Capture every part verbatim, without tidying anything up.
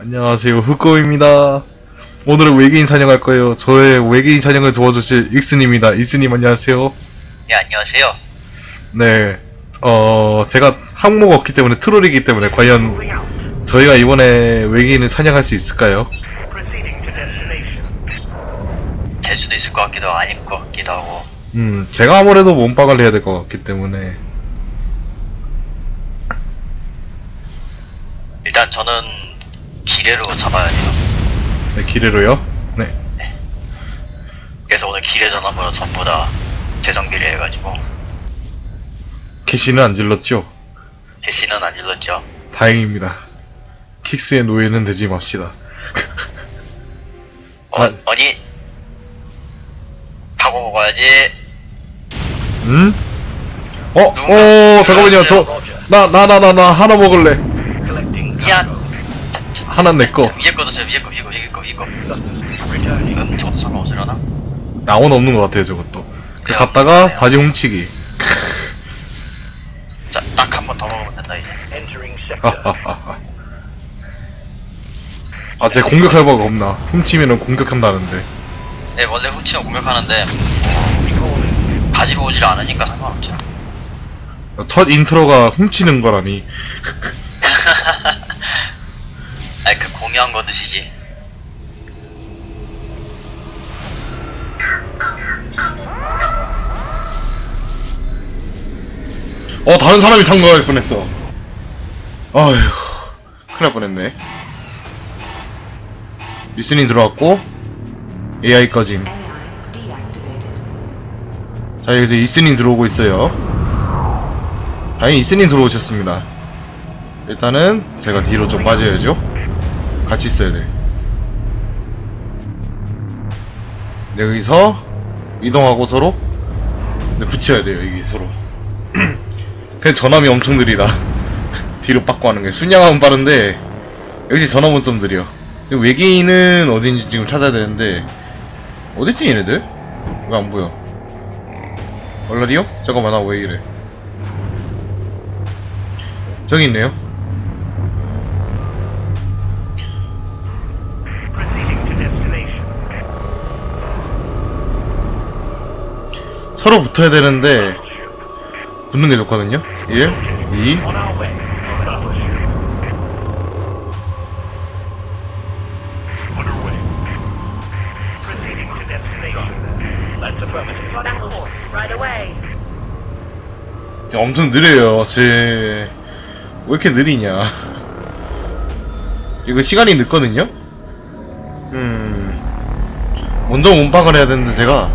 안녕하세요, 흑고입니다. 오늘은 외계인 사냥할 거예요. 저의 외계인 사냥을 도와주실 익스님입니다. 익스님 안녕하세요. 네, 안녕하세요. 네, 어, 제가 항모가 없기 때문에 트롤이기 때문에 과연 저희가 이번에 외계인을 사냥할 수 있을까요? 될 수도 있을 것 같기도 하고 아닐 것 같기도 하고. 음, 제가 아무래도 몸빵을 해야 될 것 같기 때문에. 일단 저는 기뢰로 잡아야 돼요. 네, 기뢰로요? 네. 네. 그래서 오늘 기뢰 전화번호 전부 다 재정비를 해가지고. 캐시는 안 질렀죠? 대신은 안 질렀죠. 다행입니다. 킥스의 노예는 되지 맙시다. 어, 아, 아니, 타고 먹어야지. 음? 어? 어, 잠깐만요. 저, 나, 나, 나, 나, 나, 하나 먹을래. 미안. 하나 내 거. 위에 거도 저 위에 거, 이거, 이거, 이거, 이거. 음, 저것도 상관없으려나? 나온 없는 것 같아요, 저것도. 그 그래요? 갔다가 그래요? 바지 훔치기. 자, 딱 한 번 더 먹으면 된다, 이제. 하하하하. 아, 쟤 공격할 바가 없나? 훔치면은 공격한다는데. 네, 원래 훔치면 공격하는데, 가지고 오질 않으니까 상관없죠. 첫 인트로가 훔치는 거라니. 아니, 그 공유한 거 드시지. 어, 다른 사람이 참가할 뻔했어. 아휴, 큰일 날 뻔했네. 리스닝 들어왔고, 에이아이 꺼짐. 자, 이제 이스닝 들어오고 있어요. 다행히 이스닝 들어오셨습니다. 일단은, 제가 뒤로 좀 빠져야죠. 같이 있어야 돼. 네, 여기서, 이동하고 서로, 네, 붙여야 돼요, 이게 서로. 그냥 전함이 엄청 느리다. 뒤로 빠꾸 하는 게. 순양함은 빠른데, 역시 전함은 좀 느려. 지금 외계인은 어딘지 지금 찾아야 되는데, 어딨지, 얘네들? 왜 안 보여? 얼라리요? 잠깐만, 나 왜 이래. 저기 있네요. 서로 붙어야 되는데, 붙는 게 좋거든요? 일, 이. 엄청 느려요. 제, 왜 이렇게 느리냐. 이거 시간이 늦거든요? 음. 먼저 몸빵을 해야 되는데, 제가.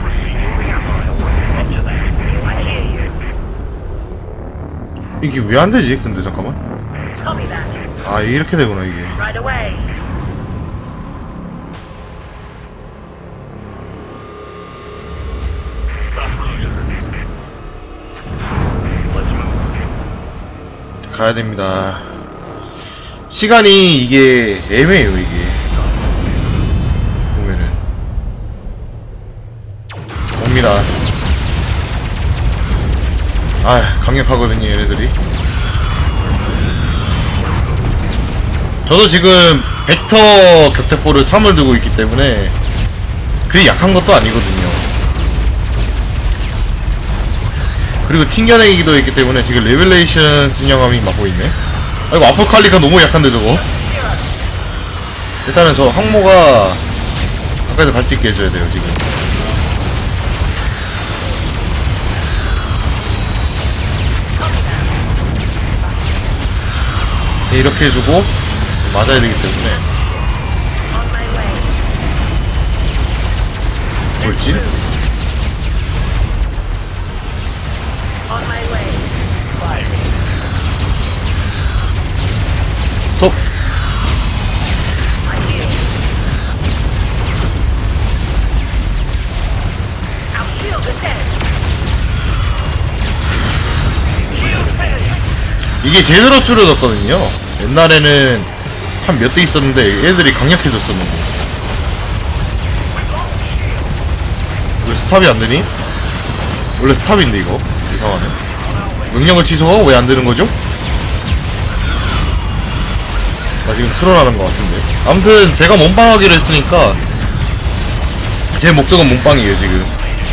이게 왜 안 되지? 근데 잠깐만. 아, 이렇게 되구나, 이게. 가야 됩니다. 시간이 이게 애매해요, 이게. 보면은. 옵니다. 아, 강력하거든요, 얘네들이. 저도 지금 벡터 격대포를 삼을 두고 있기 때문에 그리 약한 것도 아니거든요. 그리고 튕겨내기도 있기 때문에 지금 레벨레이션 순양함이 맡고 있네. 아이고, 아포칼리가 너무 약한데 저거. 일단은 저 항모가 가까이서 갈 수 있게 해줘야 돼요, 지금. 네, 이렇게 해주고 맞아야 되기 때문에. 돌진? 스톱! 이게 제대로 줄여졌거든요. 옛날에는 한 몇 대 있었는데 얘들이 강력해졌었는데. 왜 스탑이 안되니? 원래 스탑인데 이거 이상하네. 명령을 취소하고 왜 안되는거죠? 아, 지금 트롤하는 것 같은데. 아무튼 제가 몸빵하기로 했으니까 제 목적은 몸빵이에요 지금.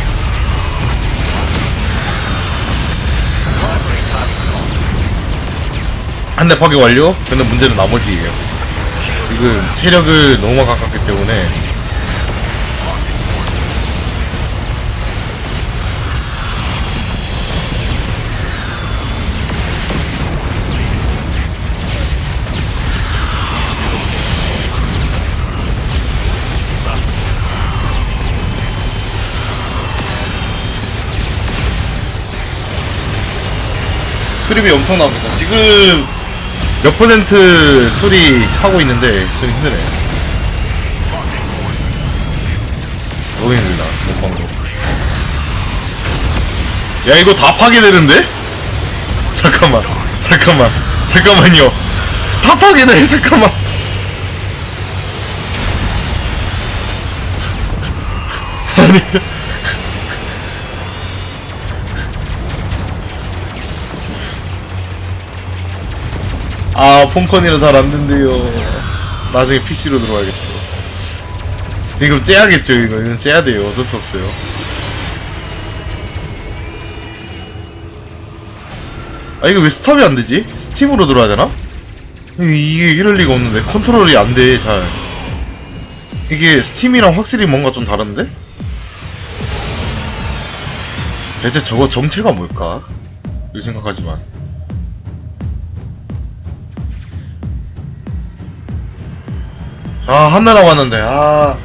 한 대 파괴 완료. 근데 문제는 나머지예요. 지금 체력을 너무 가깝기 때문에 수리비 엄청 나옵니다. 지금 몇 퍼센트 수리 차고 있는데 좀 힘드네. 너무 힘들다. 몸빵도. 야 이거 다 파괴되는데? 잠깐만 잠깐만 잠깐만요. 다 파괴돼. 잠깐만. 아니 아, 폰컨이라 잘 안된대요. 나중에 피씨로 들어가야겠죠. 지금 째야겠죠, 이거. 이건 째야 돼요. 어쩔 수 없어요. 아, 이거 왜 스탑이 안 되지? 스팀으로 들어야 되나? 이게 이럴 리가 없는데. 컨트롤이 안 돼, 잘. 이게 스팀이랑 확실히 뭔가 좀 다른데? 대체 저거 정체가 뭘까? 이렇게 생각하지만. 아, 한나 남았는데, 아.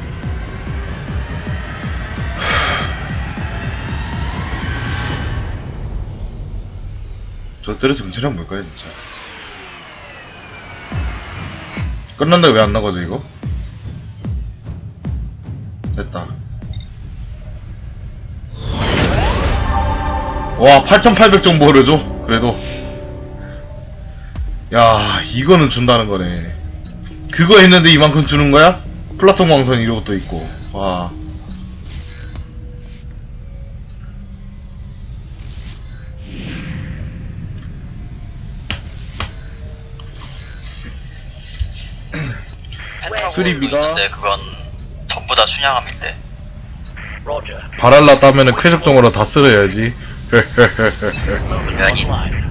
저들의 정체란 뭘까요, 진짜? 끝난다, 왜 안 나가죠, 이거? 됐다. 와, 팔천팔백 정보 흐르죠? 그래도. 야, 이거는 준다는 거네. 그거 했는데 이만큼 주는 거야? 플라톤 광선 이것도 있고. 와. 수리비가 있는데 그건 전부 다 순양함인데. 바랄라 따면은 쾌적정으로 다 쓸어야지. 아니.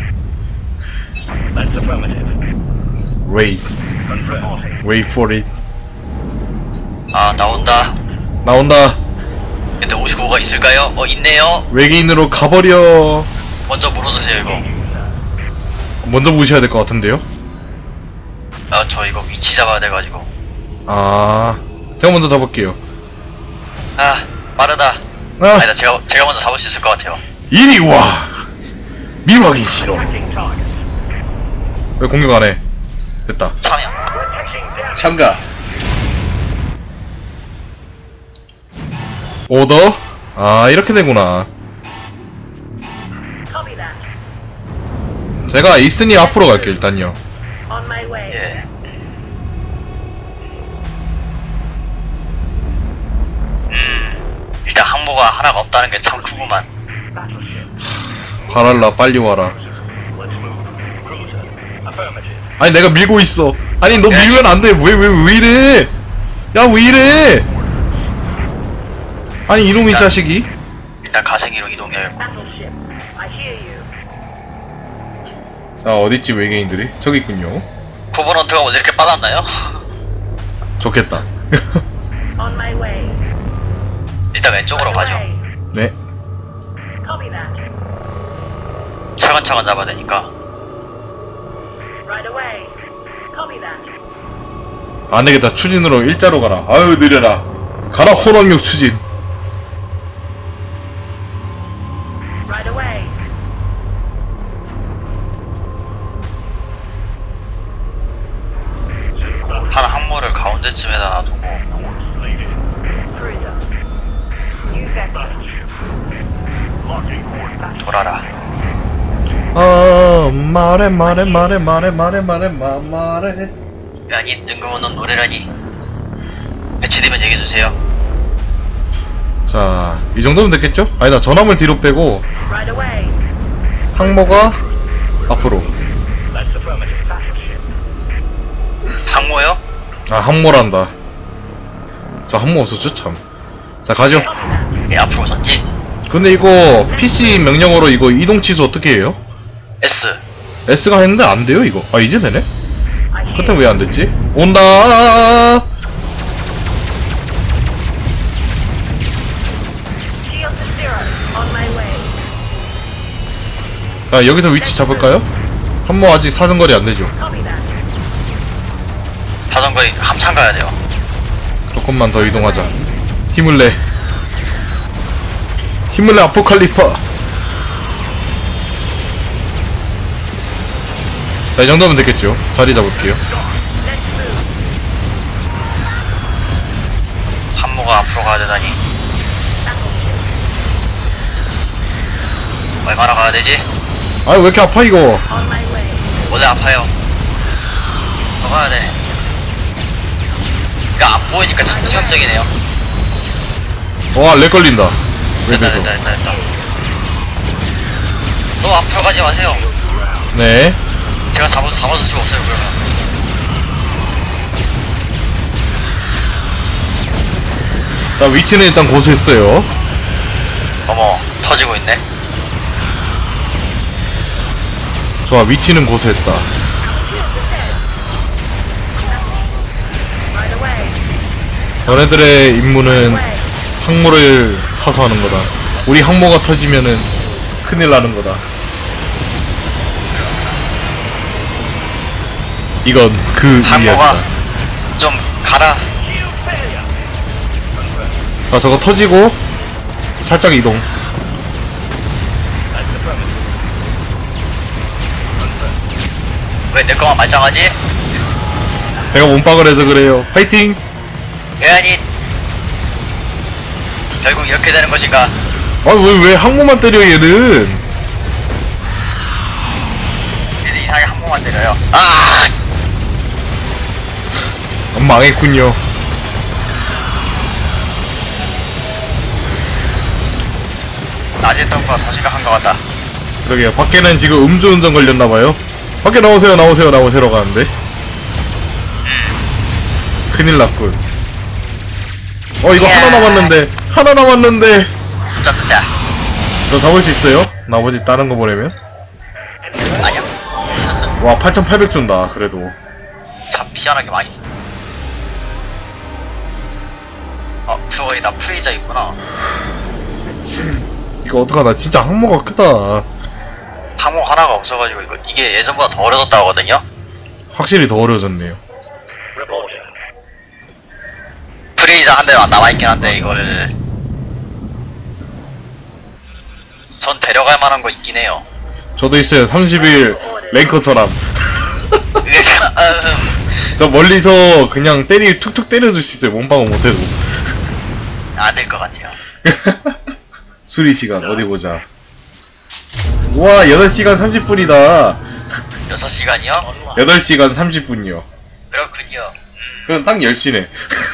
Wait. Wait for it. 아, 나온다. 나온다. 근데 오십오가 있을까요? 어, 있네요. 외계인으로 가버려. 먼저 물어주세요, 이거. 먼저 무시해야 될 것 같은데요? 아, 저 이거 위치 잡아야 돼가지고. 아, 제가 먼저 잡을게요. 아, 빠르다. 아, 아니다, 제가, 제가 먼저 잡을 수 있을 것 같아요. 이리 와. 미확인 신호. 왜 공격 안 해? 됐다. 참여. 참가. 오더? 아, 이렇게 되구나. 제가 있으니 앞으로 갈게요, 일단요. 예. 음, 일단 항모가 하나가 없다는 게 참 크구만. 바랄라, 빨리 와라. 아니, 내가 밀고 있어. 아니, 너 밀면 안 돼. 왜, 왜, 왜 이래? 야, 왜 이래? 아니, 이놈의 일단, 자식이. 일단 가생이로 이동해요. 자, 어딨지, 외계인들이? 저기 있군요. 코버넌트가 뭐 이렇게 빠졌나요? 좋겠다. 일단 왼쪽으로 가죠. 네. 차근차근 잡아야 되니까. 안 되겠다. 추진으로 일자로 가라. 아유, 느려라. 가라, 호랑력 추진. 한 항모를 가운데쯤에다 놔두고. 돌아라. 어, 말해, 말해, 말해, 말해, 말해, 말해, 마, 말해. 아니, 뜬금없는 노래라니. 배치되면 얘기해주세요. 자, 이 정도면 됐겠죠? 아니다, 전함을 뒤로 빼고, 항모가 앞으로. 항모요? 아, 항모란다. 자, 항모 없었죠, 참. 자, 가죠. 예, 앞으로 전진. 근데 이거, 피씨 명령어로 이거 이동 취소 어떻게 해요? S. S가 했는데 안 돼요, 이거. 아, 이제 되네? 그때 왜 안 됐지? 온다! 자, 여기서 위치 잡을까요? 항모 아직 사정거리 안 되죠? 자전거리 한참 가야 돼요. 조금만 더 이동하자. 힘을 내. 힘을 내, 아포칼리파. 자, 이 정도면 됐겠죠. 자리 잡을게요. 항모가 앞으로 가야 되다니. 얼마나 가야 되지? 아, 왜 이렇게 아파, 이거? 원래 아파요. 더 가야 돼. 그니까 안 보이니까 참 치명적이네요. 와, 렉 걸린다. 왜 됐다, 돼서? 됐다, 됐다, 됐다. 너무 앞으로 가지 마세요. 네. 제가 잡아, 잡아줄 수가 없어요, 그러면. 자, 위치는 일단 고수했어요. 어머, 터지고 있네. 좋아, 위치는 고수했다. 너네들의 임무는 항모를 사수하는 거다. 우리 항모가 터지면은 큰일 나는 거다. 이건 그 항모가 이야기다. 좀 가라. 자, 저거 터지고 살짝 이동. 왜 내 거만 말짱하지? 제가 몸빵을 해서 그래요. 파이팅! 왜아니 결국 이렇게 되는 것인가? 아, 왜, 왜 항모만 때려, 얘는? 얘들 이상하게 한 번만 때려요. 아! 망했군요. 낮에 했던 거가 더 심각한 것 같다. 그러게요. 밖에는 지금 음주운전 걸렸나봐요. 밖에 나오세요, 나오세요, 나오세요 가는데. 큰일 났군. 어, 이거 이야. 하나 남았는데. 하나 남았는데. 붙잡다. 저 잡을 수 있어요? 나머지 다른 거 보내면? 아니야. 와, 팔천팔백 준다, 그래도. 참 희한하게 많이. 어, 그거에 나 프레이저 있구나. 이거 어떡하나. 진짜 항모가 크다. 항모 하나가 없어가지고 이거 이게 예전보다 더 어려졌다 하거든요. 확실히 더 어려워졌네요. 프레이저 한 대만 남아있긴 한데 이거를 전 데려갈 만한 거 있긴 해요. 저도 있어요. 삼십 일 랭커처럼. 저 멀리서 그냥 때리, 툭툭 때려줄 수 있어요. 몸빵은 못해도. 안 될 것 같아요. 수리 시간, 어디 보자. 우와, 여덟 시간 삼십 분이다. 여섯 시간이요? 여덟 시간 삼십 분이요. 그렇군요. 음, 그럼 딱 열 시네.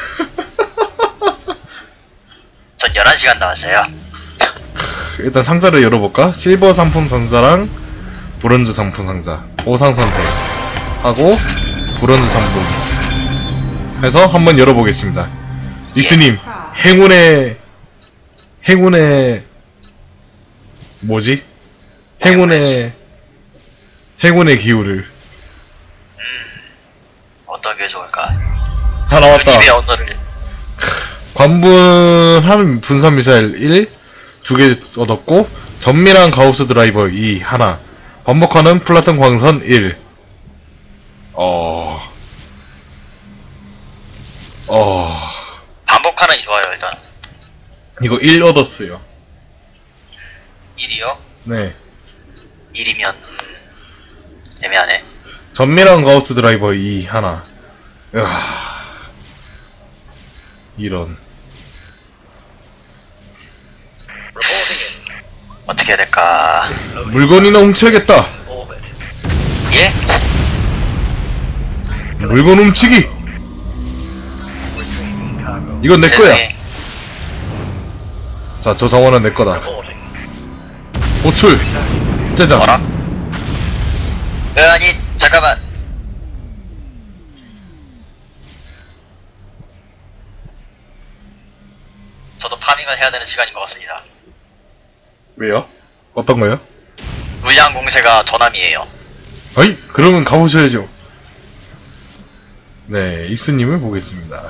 전 열한 시간 나왔어요. 일단 상자를 열어볼까? 실버 상품 상자랑 브론즈 상품 상자. 오상 선택. 하고, 브론즈 상품. 해서 한번 열어보겠습니다. 니스님, 행운의, 행운의, 뭐지? 행운의, 행운의 기후를. 어떻게 좋을까? 다 나왔다. 집의 언어를. 관분한 분산 미사일 일, 두 개 얻었고, 전밀한 가우스 드라이버 이, 하나. 반복하는 플라톤 광선 일. 어, 어, 반복하는 게 좋아요 일단. 이거 일 얻었어요. 일이요? 네. 일이면 음, 애매하네. 전밀한 가우스 드라이버 이, 하나. 으아, 이런. 어떻게 해야 될까? 물건이나 훔쳐야겠다. 예? 물건 훔치기! 이건 내 거야. 세상에. 자, 저 자원은 내 거다. 호출! 제작! 뭐라? 어, 아니 잠깐만. 파밍을 해야 되는 시간인 것 같습니다. 왜요? 어떤 거요? 물량 공세가 전함이에요. 어이? 그러면 가보셔야죠. 네, 이스님을 보겠습니다.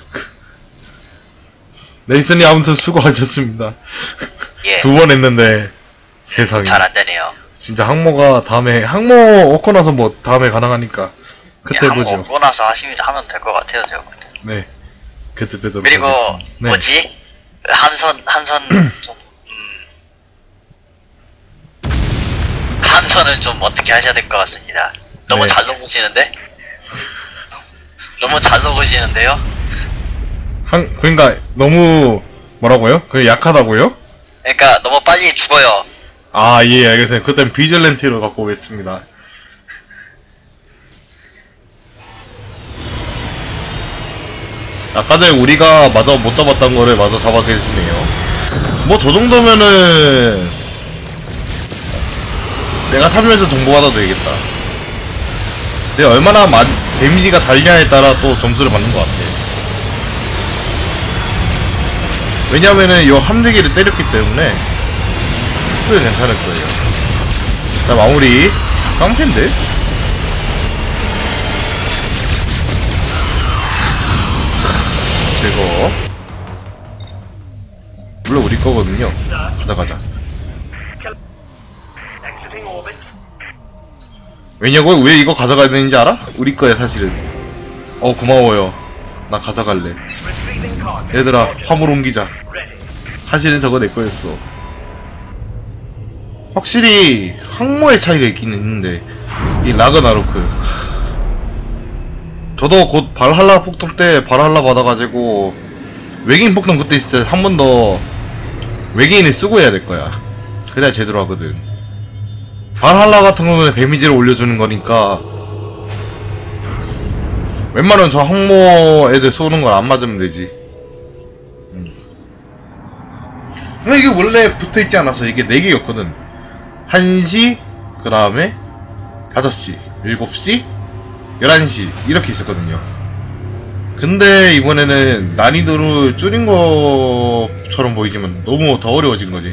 네, 이스님 아무튼 수고하셨습니다. 예. 두 번 했는데, 세상에. 잘 안 되네요. 진짜 항모가 다음에, 항모 얻고 나서 뭐 다음에 가능하니까, 그때 예, 보죠. 한번 오고 나서 하시면 하면 될 것 같아요, 제가 볼 때. 네. 그때 뵈도록 그리고 하겠습니다. 네. 뭐지? 한선 한선 좀 음, 한선을 좀 어떻게 하셔야 될 것 같습니다. 너무 네. 잘 녹으시는데? 너무 잘 녹으시는데요? 한, 그러니까, 너무, 뭐라고요? 그 약하다고요? 그러니까 너무 빨리 죽어요. 아, 예, 알겠습니다. 그땐 비젤렌티로 갖고 오겠습니다. 아까 전에 우리가 마저 못 잡았던 거를 마저 잡아 계시네요. 뭐, 저 정도면은, 내가 탐면에서 정보받아도 되겠다. 근데 얼마나 마, 데미지가 달냐에 따라 또 점수를 받는 것 같아. 왜냐면은 요 함대기를 때렸기 때문에, 그래 괜찮을 거예요. 자, 마무리. 깡패인데? 제거. 물론 우리 거거든요. 가자, 가자. 왜냐고? 왜 이거 가져가야 되는지 알아? 우리 거야, 사실은. 어, 고마워요. 나 가져갈래. 얘들아, 화물 옮기자. 사실은 저거 내 거였어. 확실히 항모의 차이가 있긴 있는데 이 라그나로크, 저도 곧 발할라 폭동 때 발할라 받아가지고 외계인 폭동 그때 있을 때 한 번 더 외계인을 쓰고 해야 될 거야. 그래야 제대로 하거든. 발할라 같은 경우는 데미지를 올려주는 거니까 웬만하면 저 항모 애들 쏘는 걸 안 맞으면 되지. 음. 근데 이게 원래 붙어있지 않았어. 이게 네 개였거든. 한 시, 그 다음에 다섯 시, 일곱 시, 열한 시 이렇게 있었거든요. 근데 이번에는 난이도를 줄인 것처럼 보이지만 너무 더 어려워진 거지.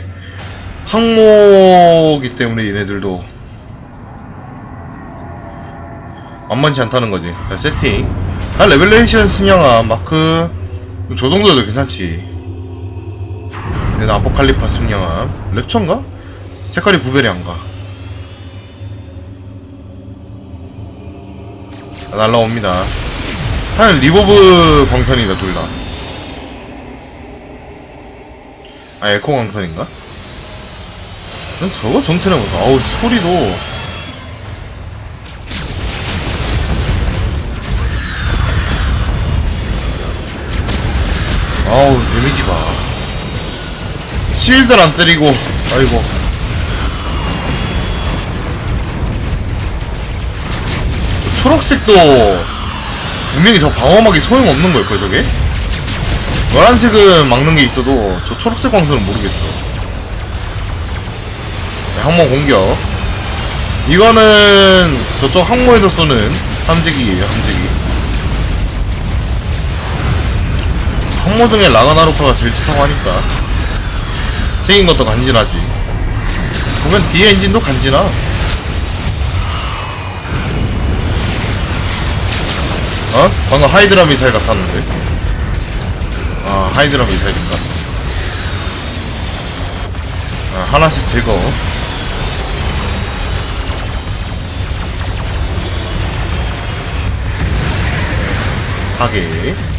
항모기 때문에 얘네들도 만만치 않다는 거지. 자, 세팅. 아, 레벨레이션 순양아, 마크. 저 정도도 괜찮지. 얘는 아포칼리파 순양아. 랩처인가? 색깔이 구별이 안 가. 아, 날라옵니다. 한 리버브 광선이다, 둘 다. 아, 에코 광선인가? 저거 정체는 뭐야? 아우, 소리도. 아우, 데미지가. 실드를 안 때리고, 아이고. 초록색도 분명히 저 방어막이 소용없는 걸걸, 저게? 노란색은 막는 게 있어도 저 초록색 광선은 모르겠어. 네, 항모 공격. 이거는 저쪽 항모에서 쏘는 함재기예요, 함재기. 항모 중에 라가나로파가 제일 좋다고 하니까 생긴 것도 간지나지. 보면 뒤에 엔진도 간지나. 어? 방금 하이드라 미사일 같았는데. 아, 하이드라 미사일인가? 아, 하나씩 제거. 하게.